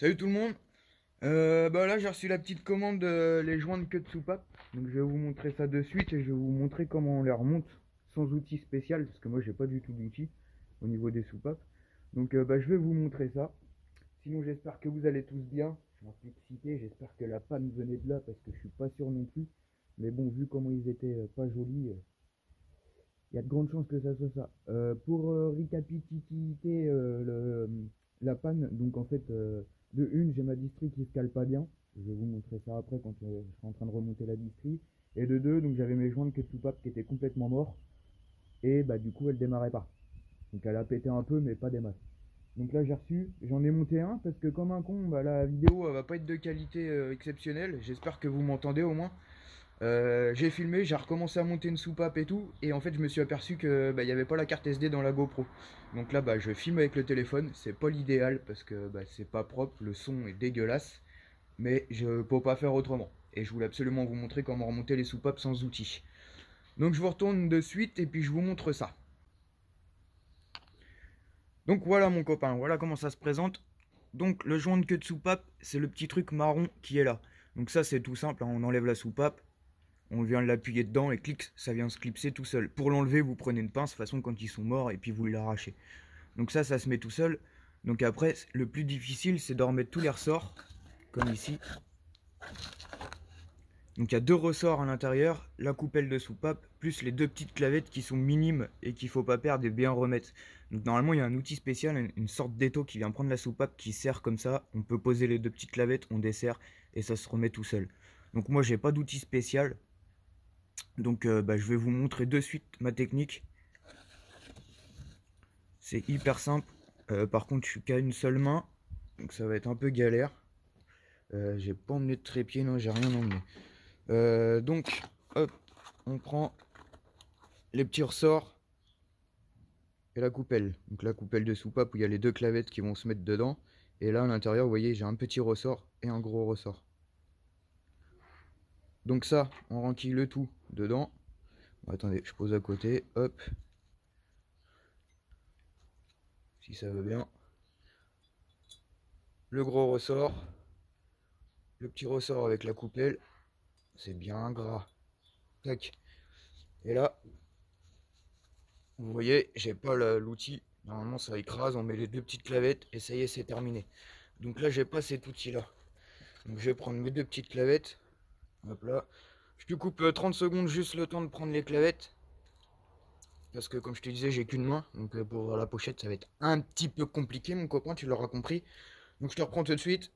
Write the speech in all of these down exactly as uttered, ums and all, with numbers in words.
Salut tout le monde. Euh, bah là j'ai reçu la petite commande de les joints queue de soupape. Donc je vais vous montrer ça de suite et je vais vous montrer comment on les remonte sans outil spécial parce que moi j'ai pas du tout d'outil au niveau des soupapes. Donc euh, bah, je vais vous montrer ça. Sinon j'espère que vous allez tous bien. Je suis un peu excité, j'espère que la panne venait de là parce que je suis pas sûr non plus. Mais bon, vu comment ils étaient euh, pas jolis, euh, il y a de grandes chances que ça soit ça. Euh, pour euh, récapituliter euh, le, la panne, donc en fait, euh, de une, j'ai ma distrie qui se cale pas bien. Je vais vous montrer ça après quand euh, je serai en train de remonter la distrie. Et de deux, donc j'avais mes joints de queue de soupape qui étaient complètement morts. Et bah du coup, elle démarrait pas. Donc elle a pété un peu, mais pas des masses. Donc là, j'ai reçu, j'en ai monté un parce que comme un con, bah, la vidéo elle va pas être de qualité euh, exceptionnelle. J'espère que vous m'entendez au moins. Euh, j'ai filmé, j'ai recommencé à monter une soupape et tout, et en fait je me suis aperçu que bah, il n'y avait pas la carte S D dans la GoPro. Donc là bah, je filme avec le téléphone, c'est pas l'idéal parce que bah, c'est pas propre, le son est dégueulasse, mais je peux pas faire autrement. Et je voulais absolument vous montrer comment remonter les soupapes sans outils. Donc je vous retourne de suite et puis je vous montre ça. Donc voilà mon copain, voilà comment ça se présente. Donc le joint de queue de soupape, c'est le petit truc marron qui est là. Donc ça c'est tout simple, hein, on enlève la soupape, on vient l'appuyer dedans et clic, ça vient se clipser tout seul. Pour l'enlever, vous prenez une pince, de toute façon quand ils sont morts, et puis vous l'arrachez. Donc ça, ça se met tout seul. Donc après, le plus difficile, c'est de remettre tous les ressorts, comme ici. Donc il y a deux ressorts à l'intérieur, la coupelle de soupape, plus les deux petites clavettes qui sont minimes et qu'il ne faut pas perdre et bien remettre. Donc normalement, il y a un outil spécial, une sorte d'étau qui vient prendre la soupape, qui serre comme ça. On peut poser les deux petites clavettes, on dessert, et ça se remet tout seul. Donc moi, j'ai pas d'outil spécial. Donc euh, bah, je vais vous montrer de suite ma technique. C'est hyper simple. Euh, par contre, je suis qu'à une seule main. Donc ça va être un peu galère. Euh, j'ai pas emmené de trépied, non, j'ai rien emmené. Euh, donc, hop, on prend les petits ressorts et la coupelle. Donc la coupelle de soupape où il y a les deux clavettes qui vont se mettre dedans. Et là, à l'intérieur, vous voyez, j'ai un petit ressort et un gros ressort. Donc ça, on renquille le tout dedans. Bon, attendez, je pose à côté, hop. Si ça va bien. Le gros ressort. Le petit ressort avec la coupelle. C'est bien gras. Tac. Et là, vous voyez, j'ai pas l'outil. Normalement, ça écrase. On met les deux petites clavettes et ça y est, c'est terminé. Donc là, j'ai pas cet outil-là. Donc je vais prendre mes deux petites clavettes. Hop là. Je te coupe trente secondes, juste le temps de prendre les clavettes. Parce que comme je te disais, j'ai qu'une main. Donc pour la pochette, ça va être un petit peu compliqué, mon copain, tu l'auras compris. Donc je te reprends tout de suite.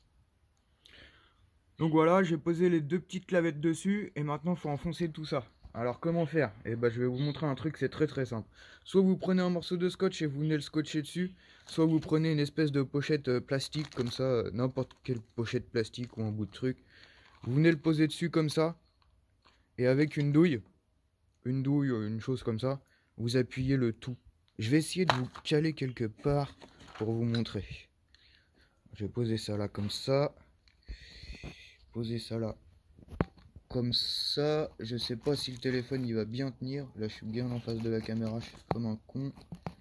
Donc voilà, j'ai posé les deux petites clavettes dessus et maintenant il faut enfoncer tout ça. Alors comment faire? Eh ben je vais vous montrer un truc, c'est très très simple. Soit vous prenez un morceau de scotch et vous venez le scotcher dessus, soit vous prenez une espèce de pochette plastique comme ça, n'importe quelle pochette plastique ou un bout de truc. Vous venez le poser dessus comme ça, et avec une douille, une douille ou une chose comme ça, vous appuyez le tout. Je vais essayer de vous caler quelque part pour vous montrer. Je vais poser ça là comme ça. Poser ça là comme ça. Je sais pas si le téléphone il va bien tenir. Là je suis bien en face de la caméra, je suis comme un con.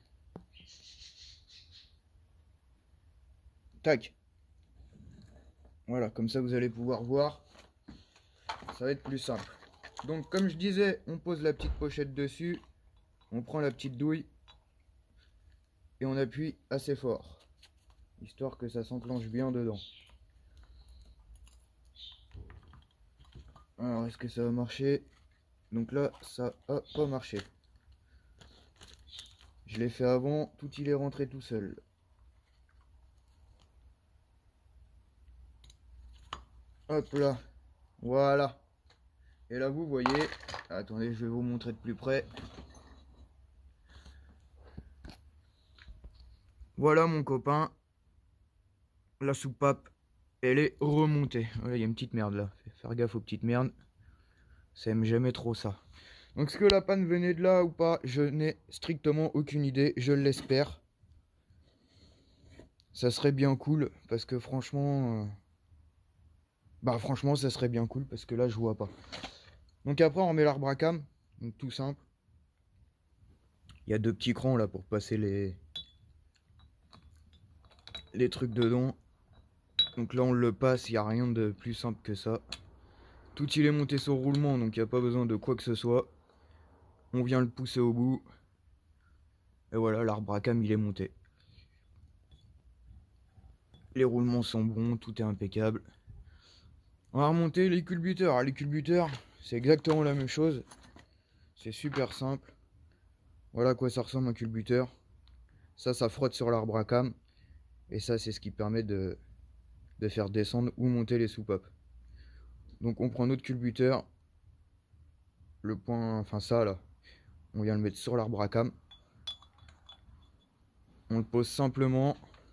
Tac. Voilà, comme ça vous allez pouvoir voir. Ça va être plus simple. Donc comme je disais, on pose la petite pochette dessus. On prend la petite douille. Et on appuie assez fort. Histoire que ça s'enclenche bien dedans. Alors est-ce que ça va marcher? Donc là ça a pas marché. Je l'ai fait avant, tout il est rentré tout seul. Hop là, voilà. Et là vous voyez, attendez je vais vous montrer de plus près. Voilà mon copain, la soupape, elle est remontée. Voilà, il y a une petite merde là, faire gaffe aux petites merdes. Ça aime jamais trop ça. Donc est-ce que la panne venait de là ou pas? Je n'ai strictement aucune idée, je l'espère. Ça serait bien cool, parce que franchement... Euh... Bah franchement ça serait bien cool, parce que là je vois pas. Donc après on remet l'arbre à cam, donc tout simple. Il y a deux petits crans là pour passer les... les trucs dedans. Donc là on le passe, il n'y a rien de plus simple que ça. Tout il est monté sur roulement, donc il n'y a pas besoin de quoi que ce soit. On vient le pousser au bout. Et voilà, l'arbre à cam il est monté. Les roulements sont bons, tout est impeccable. On va remonter les culbuteurs. Alors, les culbuteurs, c'est exactement la même chose. C'est super simple. Voilà à quoi ça ressemble un culbuteur. Ça, ça frotte sur l'arbre à cam. Et ça, c'est ce qui permet de, de faire descendre ou monter les soupapes. Donc on prend notre culbuteur. Le point, enfin ça là, on vient le mettre sur l'arbre à cam. On le pose simplement.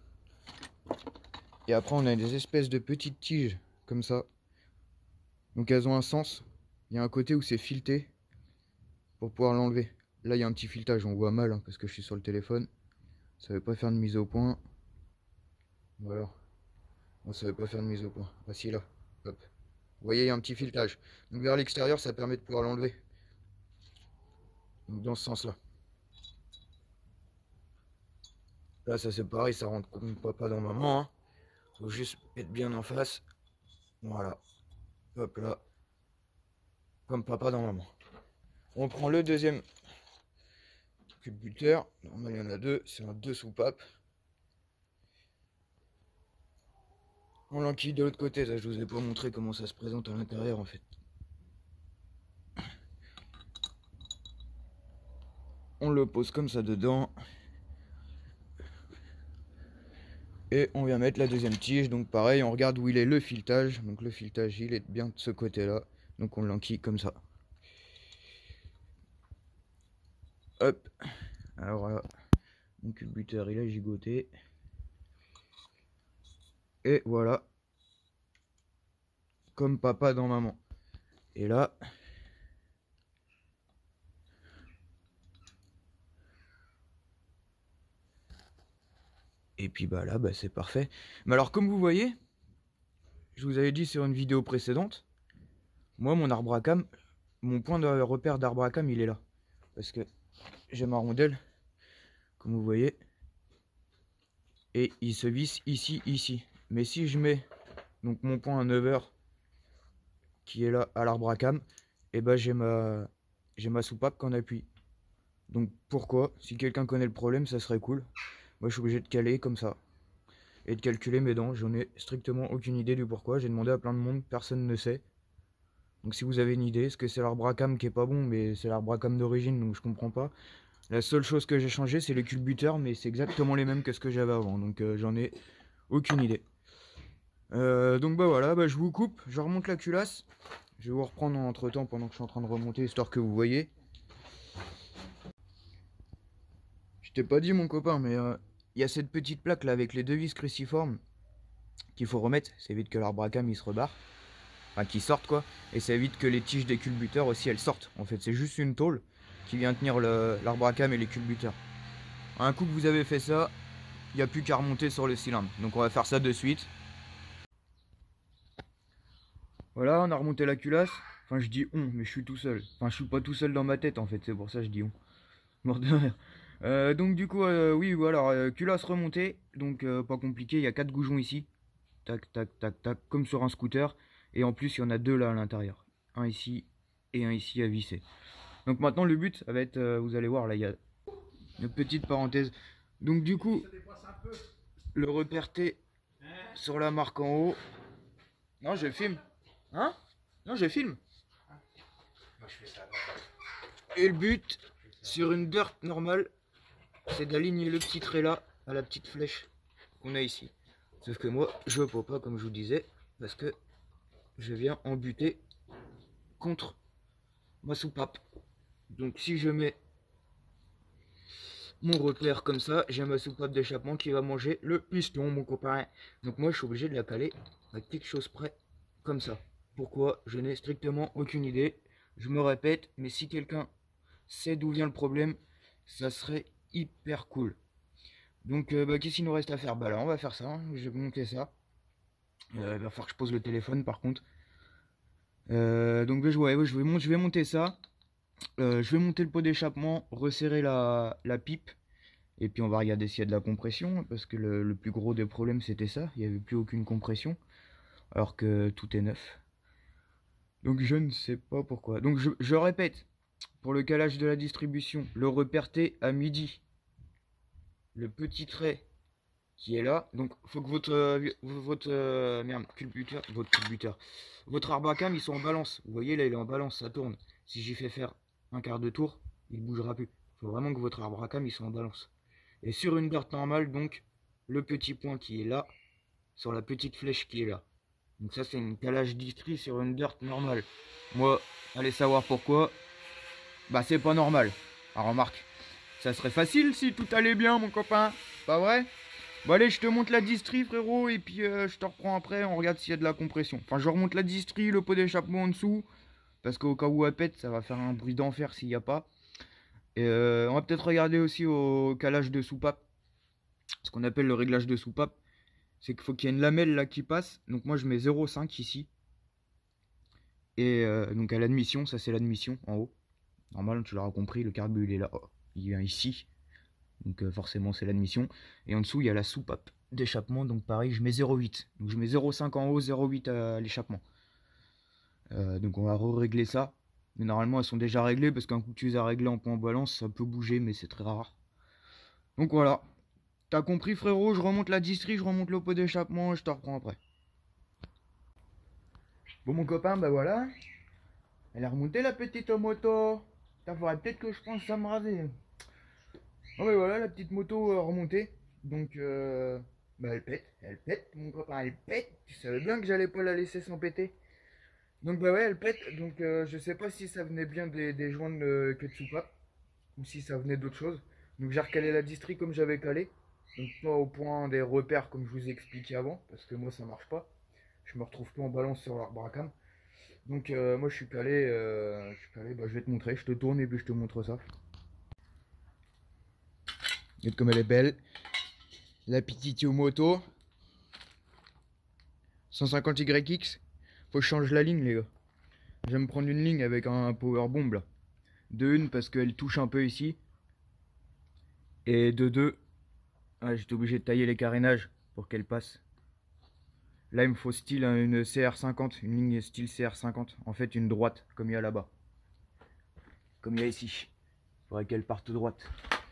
Et après on a des espèces de petites tiges comme ça. Donc elles ont un sens. Il y a un côté où c'est fileté pour pouvoir l'enlever. Là il y a un petit filetage, on voit mal hein, parce que je suis sur le téléphone. Ça veut pas faire de mise au point. Voilà. On ne savait pas faire de mise au point. Voici là. Hop. Vous voyez, il y a un petit filetage. Donc vers l'extérieur, ça permet de pouvoir l'enlever. Donc dans ce sens-là. Là, ça c'est pareil, ça rentre comme papa dans maman. Hein. Faut juste être bien en face. Voilà. Hop là. Comme papa dans maman. On prend le deuxième culbuteur. Normalement, il y en a deux. C'est un deux soupapes. On l'enquille de l'autre côté. Ça, je vous ai pas montré comment ça se présente à l'intérieur en fait. On le pose comme ça dedans. Et on vient mettre la deuxième tige. Donc pareil, on regarde où il est le filetage. Donc le filetage, il est bien de ce côté-là. Donc on l'enquille comme ça. Hop. Alors voilà. Mon culbuteur, il a gigoté. Et voilà. Comme papa dans maman. Et là... Et puis bah là, bah c'est parfait. Mais alors comme vous voyez, je vous avais dit sur une vidéo précédente, moi mon arbre à cam, mon point de repère d'arbre à cam il est là. Parce que j'ai ma rondelle, comme vous voyez, et il se visse ici, ici. Mais si je mets donc mon point à neuf heures qui est là à l'arbre à cam, et bah j'ai ma, j'ai ma soupape qu'en appuie. Donc pourquoi, si quelqu'un connaît le problème, ça serait cool. Moi je suis obligé de caler comme ça. Et de calculer mes dents, j'en ai strictement aucune idée du pourquoi. J'ai demandé à plein de monde, personne ne sait. Donc si vous avez une idée, est-ce que c'est l'arbre à cam qui est pas bon, mais c'est l'arbre à cam d'origine, donc je comprends pas. La seule chose que j'ai changé, c'est les culbuteurs, mais c'est exactement les mêmes que ce que j'avais avant, donc euh, j'en ai aucune idée. Euh, donc bah voilà, bah, je vous coupe, je remonte la culasse. Je vais vous reprendre entre temps pendant que je suis en train de remonter, histoire que vous voyez. Je t'ai pas dit mon copain, mais il euh, y a cette petite plaque là avec les deux vis cruciformes qu'il faut remettre, ça évite que l'arbre à cam il se rebarre. Enfin qui sortent quoi, et ça évite que les tiges des culbuteurs aussi elles sortent. En fait c'est juste une tôle qui vient tenir l'arbre à cam et les culbuteurs. Un coup que vous avez fait ça, il n'y a plus qu'à remonter sur le cylindre. Donc on va faire ça de suite. Voilà, on a remonté la culasse. Enfin je dis on, mais je suis tout seul. Enfin je suis pas tout seul dans ma tête en fait, c'est pour ça que je dis on. Mort de rire. Euh, donc du coup, euh, oui, voilà, euh, culasse remontée. Donc euh, pas compliqué, il y a quatre goujons ici. Tac, tac, tac, tac, comme sur un scooter. Et en plus, il y en a deux là à l'intérieur. Un ici et un ici à visser. Donc maintenant, le but, ça va être, euh, vous allez voir, là, il y a une petite parenthèse. Donc du coup, le repère T sur la marque en haut. Non, je filme. Hein? Non, je filme. Et le but, sur une dirt normale, c'est d'aligner le petit trait là à la petite flèche qu'on a ici. Sauf que moi, je peux pas, comme je vous disais, parce que je viens en buter contre ma soupape. Donc si je mets mon repère comme ça, j'ai ma soupape d'échappement qui va manger le piston, mon copain. Donc moi je suis obligé de la caler à quelque chose près, comme ça. Pourquoi? Je n'ai strictement aucune idée. Je me répète, mais si quelqu'un sait d'où vient le problème, ça serait hyper cool. Donc euh, bah, qu'est-ce qu'il nous reste à faire? Bah là on va faire ça, hein. Je vais monter ça. Euh, il va falloir que je pose le téléphone par contre. Euh, donc je, ouais, ouais, je, vais monter, je vais monter ça. Euh, je vais monter le pot d'échappement, resserrer la, la pipe. Et puis on va regarder s'il y a de la compression, parce que le, le plus gros des problèmes c'était ça, il n'y avait plus aucune compression, alors que tout est neuf. Donc je ne sais pas pourquoi. Donc je, je répète, pour le calage de la distribution, le repère T à midi, le petit trait qui est là, donc faut que votre euh, votre euh, merde, culbuteur, votre culbuteur, votre arbre à cam, ils sont en balance. Vous voyez là, il est en balance, ça tourne. Si j'y fais faire un quart de tour, il bougera plus. Il faut vraiment que votre arbre à cam, ils sont en balance. Et sur une dirt normale, donc le petit point qui est là, sur la petite flèche qui est là. Donc ça c'est une calage distri sur une dirt normale. Moi, allez savoir pourquoi. Bah c'est pas normal. Ah, remarque, ça serait facile si tout allait bien mon copain, pas vrai? Bon allez, je te monte la distri frérot, et puis euh, je te reprends après, on regarde s'il y a de la compression. Enfin je remonte la distri, le pot d'échappement en dessous, parce qu'au cas où elle pète, ça va faire un bruit d'enfer s'il n'y a pas. Et euh, on va peut-être regarder aussi au calage de soupape, ce qu'on appelle le réglage de soupape. C'est qu'il faut qu'il y ait une lamelle là qui passe, donc moi je mets zéro virgule cinq ici. Et euh, donc à l'admission, ça c'est l'admission en haut. Normal, tu l'auras compris, le carbu il est là, oh, il vient ici. Donc euh, forcément c'est l'admission. Et en dessous il y a la soupape d'échappement, donc pareil je mets zéro virgule huit. Donc je mets zéro virgule cinq en haut, zéro virgule huit à l'échappement. Euh, donc on va re-régler ça. Mais normalement elles sont déjà réglées, parce qu'un coup que tu les as réglées en point balance, ça peut bouger, mais c'est très rare. Donc voilà. T'as compris frérot, je remonte la distri, je remonte le pot d'échappement et je te reprends après. Bon mon copain, bah voilà. Elle a remonté la petite moto. Ça faudrait peut-être que je pense à me raser. Oh mais voilà, la petite moto euh, remontée. Donc euh, bah elle pète, elle pète mon copain, elle pète. Tu savais bien que j'allais pas la laisser sans péter. Donc bah ouais, elle pète. Donc euh, je sais pas si ça venait bien des, des joints de queue de soupape, ou si ça venait d'autre chose. Donc j'ai recalé la distri comme j'avais calé. Donc pas au point des repères comme je vous ai expliqué avant, parce que moi ça marche pas. Je me retrouve pas en balance sur l'arbre à cam. Donc euh, moi je suis calé, euh, je suis calé, bah, je vais te montrer, je te tourne et puis je te montre ça. Regarde comme elle est belle. La petite moto. cent cinquante Y X. Faut que je change la ligne les gars. Je vais me prendre une ligne avec un power bomb là. De une parce qu'elle touche un peu ici. Et de deux, ah, j'étais obligé de tailler les carénages pour qu'elle passe. Là il me faut style une C R cinquante, une ligne style C R cinquante. En fait une droite comme il y a là-bas. Comme il y a ici. Il faudrait qu'elle parte droite.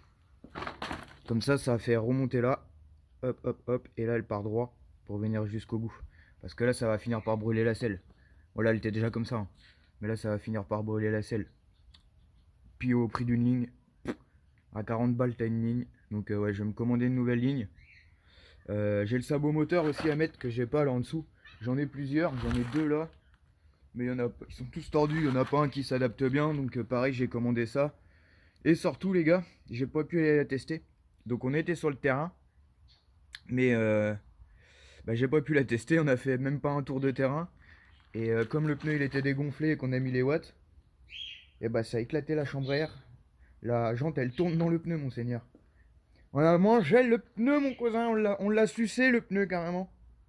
Comme ça, ça fait remonter là. Hop, hop, hop. Et là, elle part droit pour venir jusqu'au bout. Parce que là, ça va finir par brûler la selle. Voilà, elle était déjà comme ça. Hein. Mais là, ça va finir par brûler la selle. Puis au prix d'une ligne, à quarante balles, t'as une ligne. Donc euh, ouais, je vais me commander une nouvelle ligne. Euh, j'ai le sabot moteur aussi à mettre que j'ai pas là en dessous. J'en ai plusieurs, j'en ai deux là. Mais il y en a, ils sont tous tordus, il n'y en a pas un qui s'adapte bien. Donc euh, pareil, j'ai commandé ça. Et surtout les gars, j'ai pas pu aller la tester. Donc on était sur le terrain. Mais euh, bah, j'ai pas pu la tester, on a fait même pas un tour de terrain. Et euh, comme le pneu il était dégonflé et qu'on a mis les watts, et bah ça a éclaté la chambre à air. La jante elle tourne dans le pneu mon seigneur. On a mangé le pneu mon cousin, on l'a sucé le pneu carrément.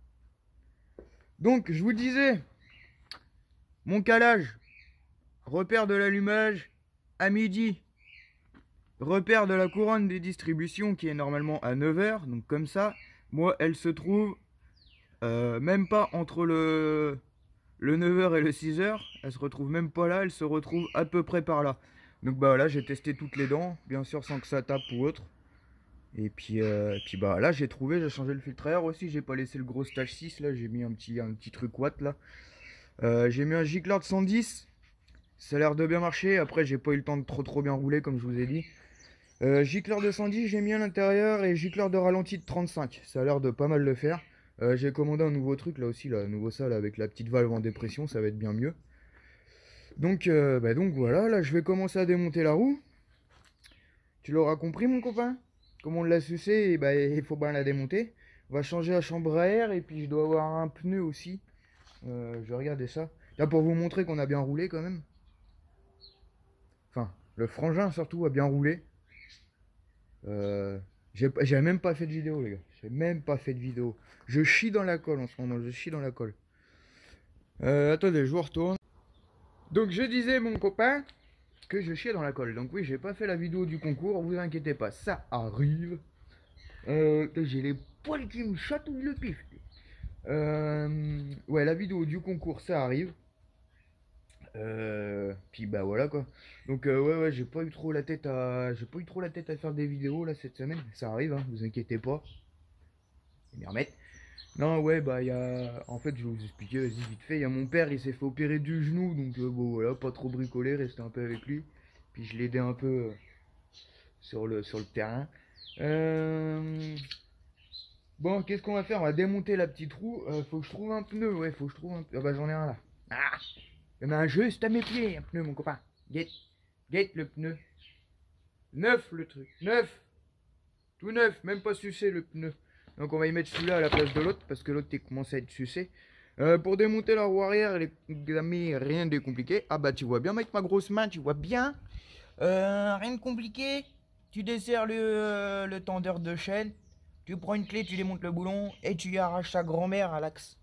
Donc je vous disais, mon calage, repère de l'allumage à midi. Repère de la couronne des distributions qui est normalement à neuf heures, donc comme ça, moi elle se trouve euh, même pas entre le, le neuf heures et le six heures, elle se retrouve même pas là, elle se retrouve à peu près par là. Donc bah là j'ai testé toutes les dents, bien sûr sans que ça tape ou autre. Et puis, euh, puis bah là j'ai trouvé, j'ai changé le filtre à air aussi, j'ai pas laissé le gros stage six là, j'ai mis un petit, un petit truc watt là. Euh, j'ai mis un gicleur de cent dix, ça a l'air de bien marcher, après j'ai pas eu le temps de trop trop bien rouler comme je vous ai dit. Euh, gicleur de cent dix j'ai mis à l'intérieur et gicleur de ralenti de trente-cinq, ça a l'air de pas mal le faire. Euh, j'ai commandé un nouveau truc là aussi, là, un nouveau ça là, avec la petite valve en dépression, ça va être bien mieux. Donc, euh, bah donc voilà, là je vais commencer à démonter la roue. Tu l'auras compris mon copain? Comme on l'a sucé, et bah, il faut bien la démonter. On va changer la chambre à air et puis je dois avoir un pneu aussi. Euh, je vais regarder ça. Là pour vous montrer qu'on a bien roulé quand même. Enfin, le frangin surtout a bien roulé. Euh, j'ai même pas fait de vidéo les gars. J'ai même pas fait de vidéo. Je chie dans la colle en ce moment. Je chie dans la colle. Euh, attendez, je vous retourne. Donc je disais mon copain. que je chiais dans la colle. Donc oui, j'ai pas fait la vidéo du concours, vous inquiétez pas, ça arrive. Euh, j'ai les poils qui me chatouillent le pif. Euh, ouais, la vidéo du concours, ça arrive. Euh, puis bah voilà quoi. Donc euh, ouais ouais, j'ai pas eu trop la tête à j'ai pas eu trop la tête à faire des vidéos là cette semaine. Ça arrive, hein, vous inquiétez pas. Je vais m'y remettre. Non ouais bah il y a en fait je vais vous expliquer vas-y vite fait. Il y a mon père, il s'est fait opérer du genou donc euh, bon voilà, pas trop bricolé, rester un peu avec lui. Puis je l'ai aidé un peu euh, sur le sur le terrain. Euh, Bon, qu'est-ce qu'on va faire? On va démonter la petite roue. Euh, faut que je trouve un pneu. Ouais, faut que je trouve un pneu. Ah bah j'en ai un là. Ah! Il y en a un juste à mes pieds, un pneu, mon copain. Guette. Guette le pneu. Neuf le truc. Neuf. Tout neuf. Même pas sucé le pneu. Donc on va y mettre celui-là à la place de l'autre parce que l'autre il commence à être sucé. Euh, pour démonter la roue arrière, les amis, rien de compliqué. Ah bah tu vois bien avec ma grosse main, tu vois bien. Euh, rien de compliqué. Tu desserres le, euh, le tendeur de chaîne. Tu prends une clé, tu démontes le boulon et tu y arraches sa grand-mère à l'axe.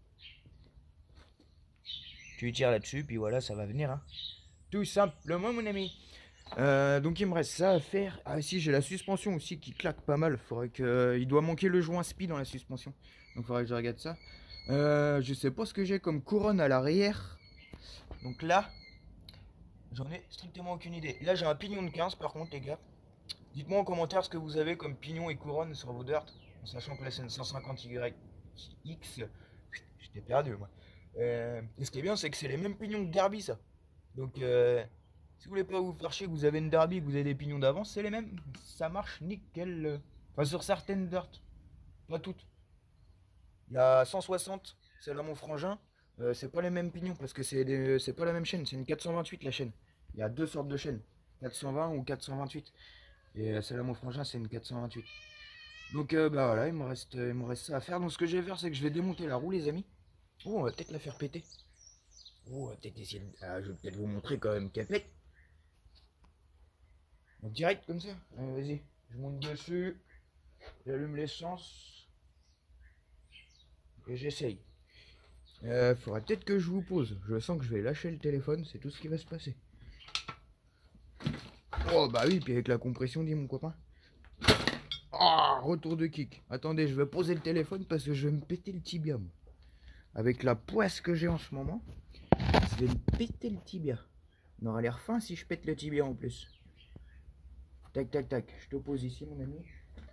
Tu tires là-dessus, puis voilà, ça va venir. Hein. Tout simplement, mon ami. Euh, donc il me reste ça à faire. Ah si, j'ai la suspension aussi qui claque pas mal. Faudrait que, euh, il doit manquer le joint spi dans la suspension. Donc faudrait que je regarde ça. Euh, je sais pas ce que j'ai comme couronne à l'arrière. Donc là, j'en ai strictement aucune idée. Là j'ai un pignon de quinze par contre les gars. Dites-moi en commentaire ce que vous avez comme pignon et couronne sur vos dirt. En sachant que là c'est une cent cinquante Y X. J'étais perdu moi. Euh, et ce qui est bien c'est que c'est les mêmes pignons que Derby ça. Donc euh, si vous voulez pas vous faire chier, que vous avez une Derby, que vous avez des pignons d'avance, c'est les mêmes. Ça marche nickel. Enfin sur certaines dirt. Pas toutes. Il y a cent soixante, celle à mon frangin. Euh, c'est pas les mêmes pignons parce que c'est des- c'est pas la même chaîne. C'est une quatre cent vingt-huit la chaîne. Il y a deux sortes de chaînes. quatre cent vingt ou quatre cent vingt-huit. Et euh, celle à mon frangin c'est une quatre cent vingt-huit. Donc euh, bah voilà, il me, reste, il me reste ça à faire. Donc ce que je vais faire, c'est que je vais démonter la roue, les amis. Oh, on va peut-être la faire péter. Oh, on va peut-être essayer de... Ah, je vais peut-être vous montrer quand même qu'elle pète. Donc direct comme ça. Allez, vas-y. Je monte dessus. J'allume l'essence. Et j'essaye. Euh, faudra peut-être que je vous pose. Je sens que je vais lâcher le téléphone, c'est tout ce qui va se passer. Oh bah oui, puis avec la compression, dit mon copain. Ah, oh, retour de kick. Attendez, je vais poser le téléphone parce que je vais me péter le tibia. Moi. Avec la poisse que j'ai en ce moment, je vais me péter le tibia. On aura l'air fin si je pète le tibia en plus. Tac, tac, tac. Je te pose ici, mon ami.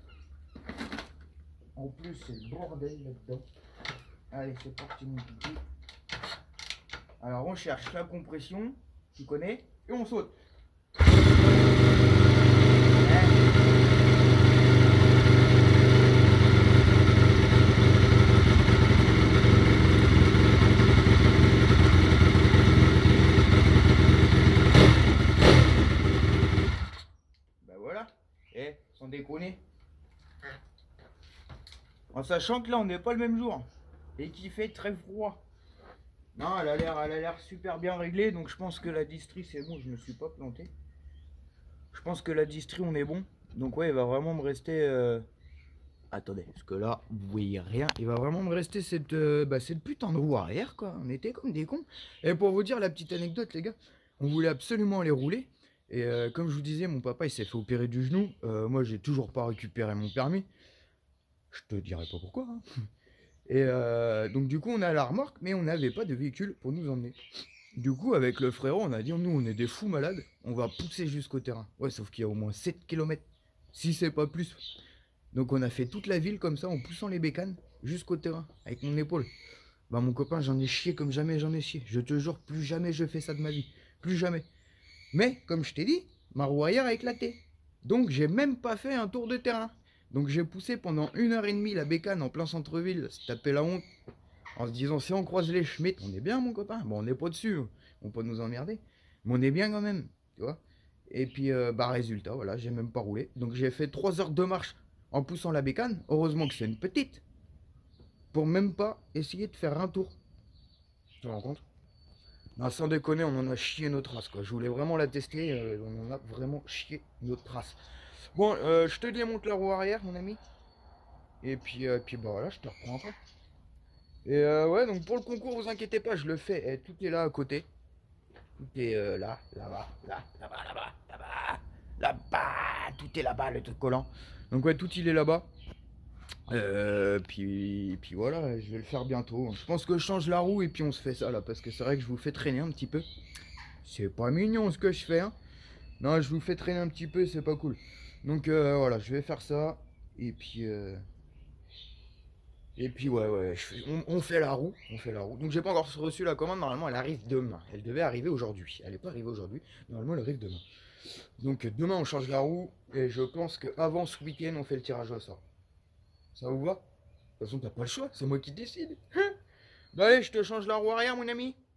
En plus, c'est le bordel là-dedans. Allez, c'est parti, mon kiki. Alors, on cherche la compression. Tu connais? Et on saute. Sans déconner. En sachant que là on n'est pas le même jour. Et qu'il fait très froid. Non, elle a l'air elle a l'air super bien réglée. Donc je pense que la distri c'est bon, je me suis pas planté. Je pense que la distri on est bon. Donc ouais, il va vraiment me rester... Euh... Attendez, parce que là, vous voyez rien. Il va vraiment me rester cette, euh, bah, cette putain de roue arrière, quoi. On était comme des cons. Et pour vous dire la petite anecdote, les gars, on voulait absolument les rouler. Et euh, comme je vous disais, mon papa, il s'est fait opérer du genou. Euh, moi, j'ai toujours pas récupéré mon permis. Je te dirai pas pourquoi. Hein. Et euh, donc, du coup, on a la remorque, mais on n'avait pas de véhicule pour nous emmener. Du coup, avec le frérot, on a dit, nous, on est des fous malades. On va pousser jusqu'au terrain. Ouais, sauf qu'il y a au moins sept kilomètres. Si c'est pas plus. Donc on a fait toute la ville comme ça en poussant les bécanes jusqu'au terrain avec mon épaule. Bah mon copain, j'en ai chié comme jamais j'en ai chié. Je te jure, plus jamais je fais ça de ma vie. Plus jamais. Mais comme je t'ai dit, ma roue arrière a éclaté. Donc j'ai même pas fait un tour de terrain. Donc j'ai poussé pendant une heure et demie la bécane en plein centre-ville, se taper la honte. En se disant si on croise les schmitts, on est bien mon copain. Bon on n'est pas dessus, on peut nous emmerder. Mais on est bien quand même, tu vois. Et puis euh, bah résultat, voilà, j'ai même pas roulé. Donc j'ai fait trois heures de marche en poussant la bécane, heureusement que c'est une petite, pour même pas essayer de faire un tour. Tu te rends compte? Non, sans déconner, on en a chié notre race, quoi. Je voulais vraiment la tester, euh, on en a vraiment chié notre race. Bon, euh, je te démonte la roue arrière, mon ami. Et puis, euh, puis bah voilà, je te reprends après. Et euh, ouais, donc pour le concours, vous inquiétez pas, je le fais. Et tout est là à côté. Tout est euh, là, là-bas, là, là-bas, là-bas, là-bas, là-bas. Tout est là-bas, le truc collant. Donc ouais, tout il est là-bas. Euh, puis, puis voilà, je vais le faire bientôt. Je pense que je change la roue et puis on se fait ça là. Parce que c'est vrai que je vous fais traîner un petit peu. C'est pas mignon ce que je fais, hein. Non, je vous fais traîner un petit peu, c'est pas cool. Donc euh, voilà, je vais faire ça. Et puis... Euh... Et puis ouais, ouais, je fais- on, on fait la roue. On fait la roue. Donc j'ai pas encore reçu la commande. Normalement, elle arrive demain. Elle devait arriver aujourd'hui. Elle est pas arrivée aujourd'hui. Normalement, elle arrive demain. Donc demain, on change la roue. Et je pense qu'avant ce week-end, on fait le tirage au sort. Ça vous va? De toute façon, t'as pas le choix. C'est moi qui décide. Bah allez, je te change la roue arrière, mon ami.